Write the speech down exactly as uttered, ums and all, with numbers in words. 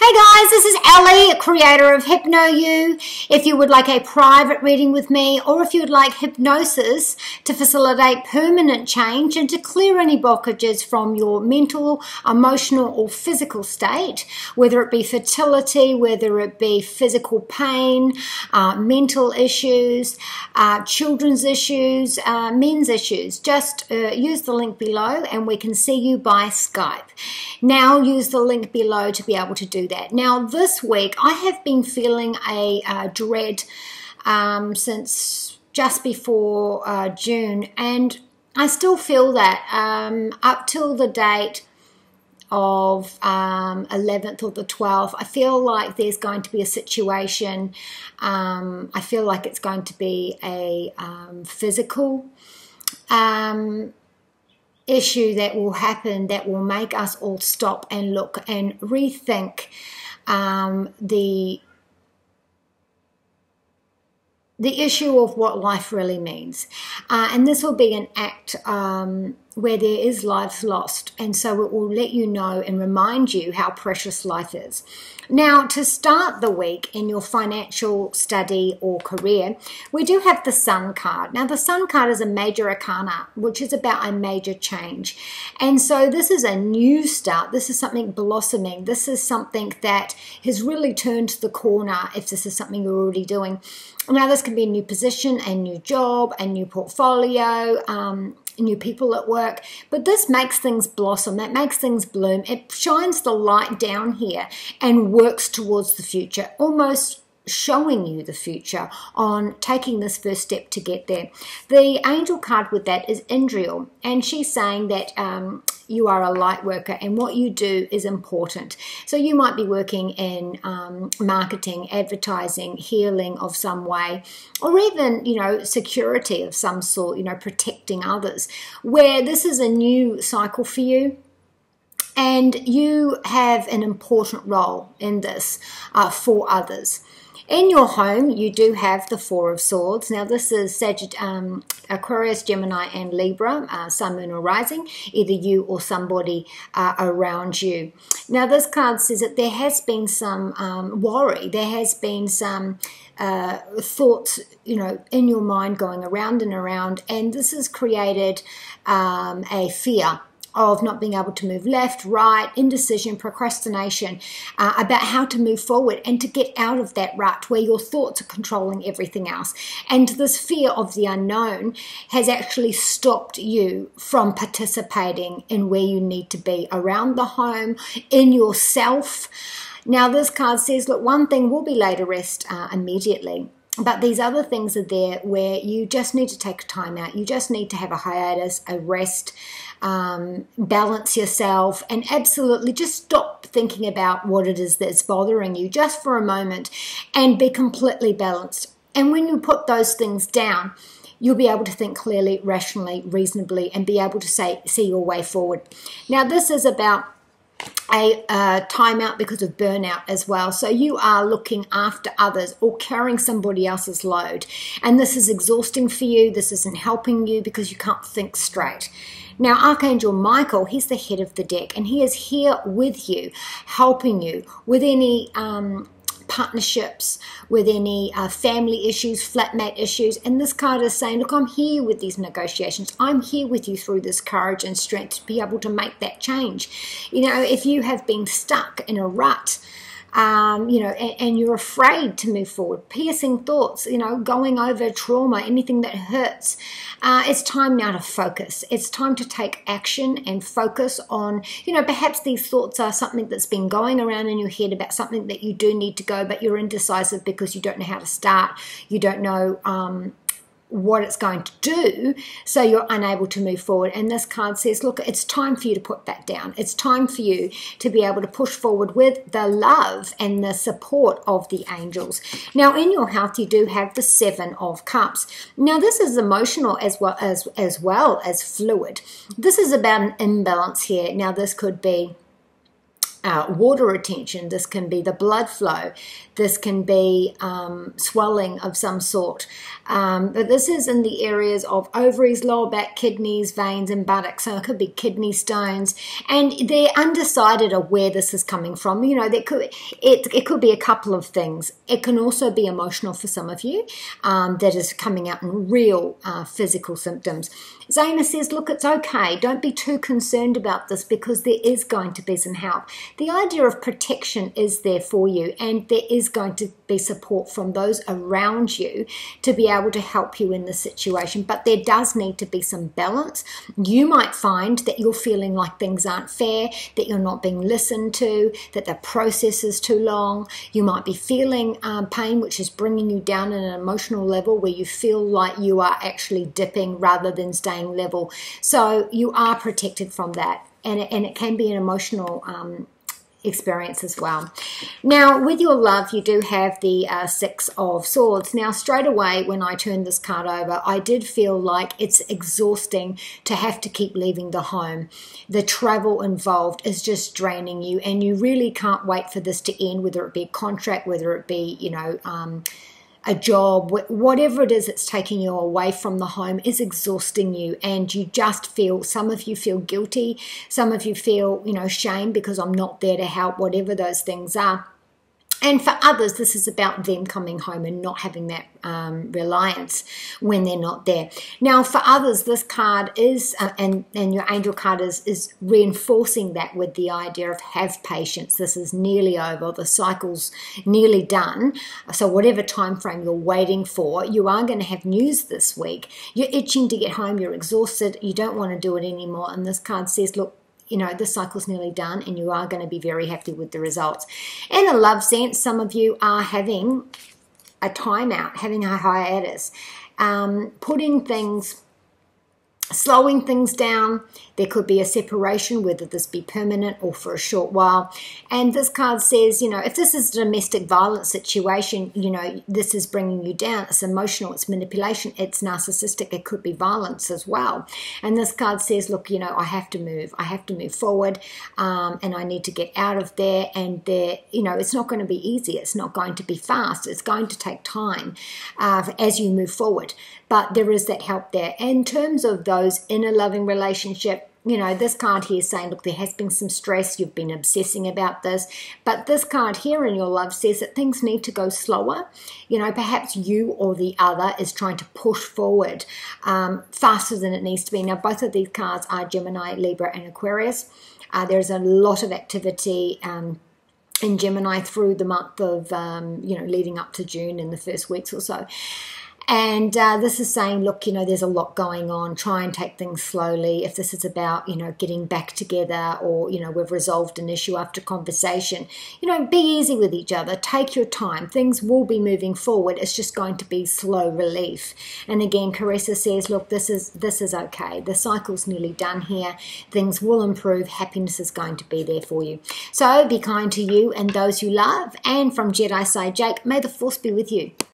Hey guys, this is Ellie, creator of HypnoYou. If you would like a private reading with me, or if you would like hypnosis to facilitate permanent change and to clear any blockages from your mental, emotional or physical state, whether it be fertility, whether it be physical pain, uh, mental issues, uh, children's issues, uh, men's issues, just uh, use the link below and we can see you by Skype. Now use the link below to be able to do that. Now this week I have been feeling a uh, dread um, since just before uh, June, and I still feel that um, up till the date of um, eleventh or the twelfth. I feel like there's going to be a situation, um, I feel like it's going to be a um, physical um, issue that will happen that will make us all stop and look and rethink um, the the issue of what life really means. Uh, and this will be an act um, where there is lives lost, and so it will let you know and remind you how precious life is. Now, to start the week in your financial study or career, we do have the Sun card. Now, the Sun card is a major arcana, which is about a major change. And so this is a new start. This is something blossoming. This is something that has really turned the corner if this is something you're already doing. Now, this can be a new position, a new job, a new portfolio, um, new people at work, but this makes things blossom, it makes things bloom, it shines the light down here and works towards the future, almost showing you the future on taking this first step to get there. The angel card with that is Indriel, and she's saying that um, you are a light worker and what you do is important. So you might be working in um, marketing, advertising, healing of some way, or even, you know, security of some sort, you know, protecting others, where this is a new cycle for you. And you have an important role in this uh, for others. In your home, you do have the Four of Swords. Now, this is Sagitt um, Aquarius, Gemini, and Libra, uh, Sun, Moon, or Rising, either you or somebody uh, around you. Now, this card says that there has been some um, worry. There has been some uh, thoughts, you know, in your mind going around and around, and this has created um, a fear of not being able to move left, right, indecision, procrastination, uh, about how to move forward and to get out of that rut where your thoughts are controlling everything else. And this fear of the unknown has actually stopped you from participating in where you need to be around the home, in yourself. Now, this card says, look, one thing will be laid to rest uh, immediately. But these other things are there where you just need to take time out. You just need to have a hiatus, a rest, um, balance yourself, and absolutely just stop thinking about what it is that's bothering you just for a moment and be completely balanced. And when you put those things down, you'll be able to think clearly, rationally, reasonably, and be able to say, see your way forward. Now, this is about a uh, timeout because of burnout as well. So you are looking after others or carrying somebody else's load. And this is exhausting for you. This isn't helping you because you can't think straight. Now, Archangel Michael, he's the head of the deck, and he is here with you, helping you with any um, partnerships, with any uh, family issues, flatmate issues. And this card is saying, look, I'm here with these negotiations. I'm here with you through this courage and strength to be able to make that change. You know, if you have been stuck in a rut, Um, you know, and, and you're afraid to move forward, piercing thoughts, you know, going over trauma, anything that hurts. Uh, it's time now to focus. It's time to take action and focus on, you know, perhaps these thoughts are something that's been going around in your head about something that you do need to go, but you're indecisive because you don't know how to start. You don't know, um, what it's going to do, so you're unable to move forward. And this card says, look, it's time for you to put that down. It's time for you to be able to push forward with the love and the support of the angels. Now, in your health, you do have the Seven of Cups. Now, this is emotional as well as, as well as fluid. This is about an imbalance here. Now, this could be uh, water retention. This can be the blood flow. This can be um, swelling of some sort. Um, but this is in the areas of ovaries, lower back, kidneys, veins, and buttocks. So it could be kidney stones. And they're undecided of where this is coming from. You know, there could it, it could be a couple of things. It can also be emotional for some of you, um, that is coming out in real uh, physical symptoms. Zayna says, look, it's okay. Don't be too concerned about this because there is going to be some help. The idea of protection is there for you, and there is going to be support from those around you to be able to help you in this situation. But there does need to be some balance. You might find that you're feeling like things aren't fair, that you're not being listened to, that the process is too long. You might be feeling um, pain, which is bringing you down at an emotional level where you feel like you are actually dipping rather than staying level. So you are protected from that, and it, and it can be an emotional um, experience as well. Now, with your love, you do have the uh, Six of Swords. Now, straight away, when I turned this card over, I did feel like it's exhausting to have to keep leaving the home. The travel involved is just draining you, and you really can't wait for this to end, whether it be a contract, whether it be, you know, um, a job, whatever it is that's taking you away from the home is exhausting you, and you just feel, some of you feel guilty, some of you feel, you know, shame because I'm not there to help, whatever those things are. And for others, this is about them coming home and not having that um, reliance when they're not there. Now, for others, this card is, uh, and, and your angel card is, is reinforcing that with the idea of have patience. This is nearly over. The cycle's nearly done. So whatever time frame you're waiting for, you are going to have news this week. You're itching to get home. You're exhausted. You don't want to do it anymore. And this card says, look, you know, the cycle's nearly done and you are going to be very happy with the results. In a love sense, some of you are having a timeout, having a hiatus, um, putting things, slowing things down. There could be a separation, whether this be permanent or for a short while. And this card says, you know, if this is a domestic violence situation, you know, this is bringing you down. It's emotional, it's manipulation, it's narcissistic, it could be violence as well. And this card says, look, you know, I have to move. I have to move forward, um, and I need to get out of there. And there, you know, it's not going to be easy. It's not going to be fast. It's going to take time uh, as you move forward. But there is that help there. In terms of those in a loving relationship, you know, this card here is saying, look, there has been some stress. You've been obsessing about this. But this card here in your love says that things need to go slower. You know, perhaps you or the other is trying to push forward um, faster than it needs to be. Now, both of these cards are Gemini, Libra, and Aquarius. Uh, there's a lot of activity um, in Gemini through the month of, um, you know, leading up to June in the first weeks or so. And uh, this is saying, look, you know, there's a lot going on. Try and take things slowly. If this is about, you know, getting back together, or, you know, we've resolved an issue after conversation, you know, be easy with each other. Take your time. Things will be moving forward. It's just going to be slow relief. And again, Carissa says, look, this is this is okay. The cycle's nearly done here. Things will improve. Happiness is going to be there for you. So be kind to you and those you love. And from Jedi Side Jake, may the force be with you.